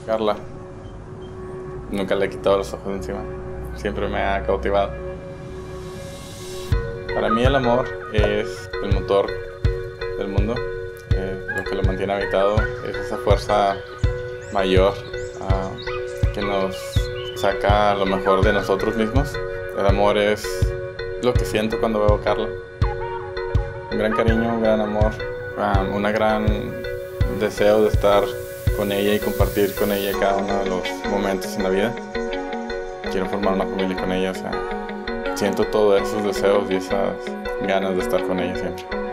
Carla, nunca le he quitado los ojos de encima. Siempre me ha cautivado. Para mí el amor es el motor del mundo. Lo que lo mantiene habitado es esa fuerza mayor que nos saca lo mejor de nosotros mismos. El amor es lo que siento cuando veo a Carla. Un gran cariño, un gran amor, un gran deseo de estar con ella y compartir con ella cada uno de los momentos en la vida. Quiero formar una familia con ella, siento todos esos deseos y esas ganas de estar con ella siempre.